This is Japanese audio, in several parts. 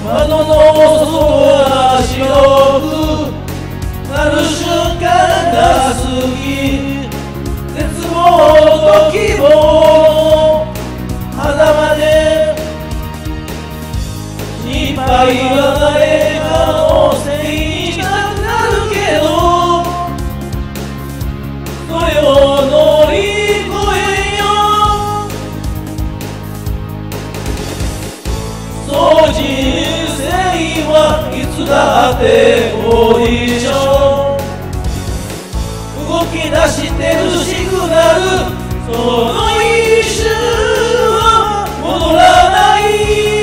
窓の外は白くなる瞬間が過ぎ、絶望と希望の狭間で失敗は誰かのせいにしたくなるけど、それを乗り越えよう。そう人生はいつだってオーディション、動き出してるシグナル、その一瞬は戻らない。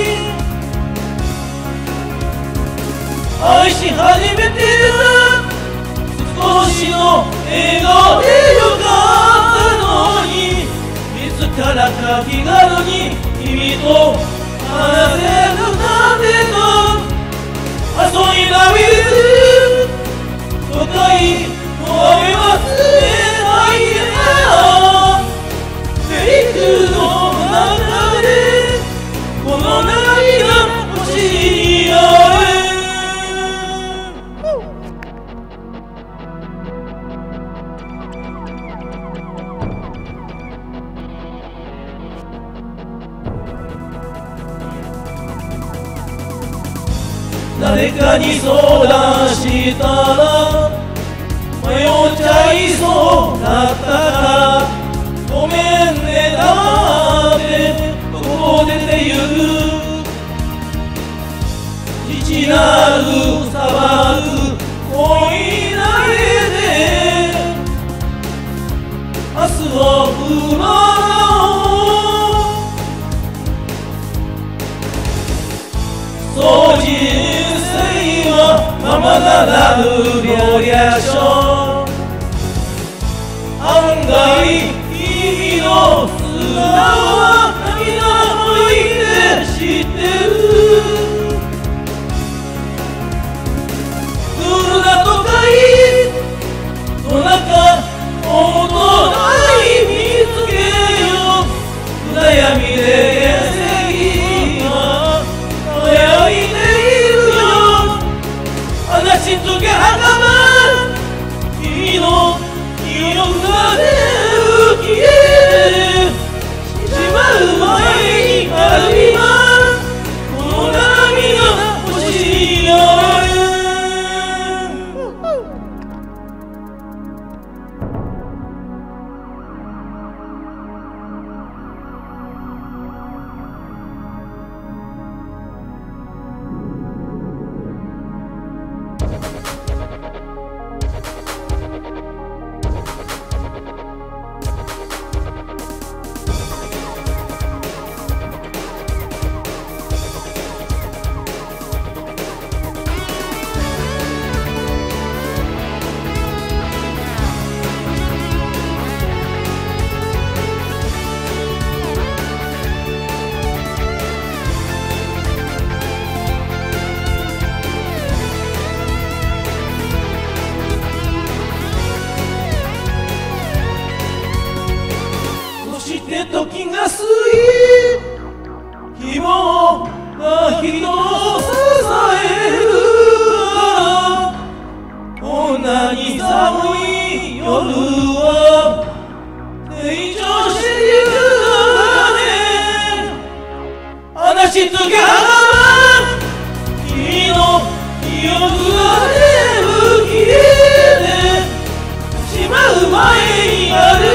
愛し始めて少しの笑顔でよかったのに、いつからか気軽に君と話せるなんてと、遊びだびる都会の雨は冷たいな。メイクの中でこの涙星にある。誰かに相談したら迷っちゃいそうだったから、ごめんねだってここ出てゆく。父なる砂漠恋なれで明日を占おう。そう人生はままならぬリアクション、案外君の素顔は涙もいて知ってる。クールな都会の中本当の愛見つけよう。暗闇で原石が輝いているよ。話し続けはかま君の記憶が消えてしまう前にある今、この涙欲しいよ。時が過ぎ、希望が人を支えるから、こんなに寒い夜は成長してゆくわね。話し続けはがま君の記憶が全部消えてしまう前にある